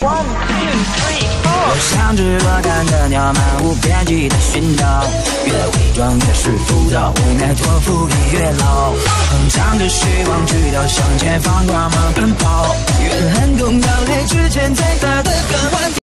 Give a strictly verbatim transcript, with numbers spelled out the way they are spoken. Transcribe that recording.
One, two, three, four。 我像只落单的鸟，漫无边际的寻找，越伪装越是浮躁，无奈托付给月老，哼唱着希望，直到向前方光芒奔跑，怨恨攻到泪之前，再大的渴望。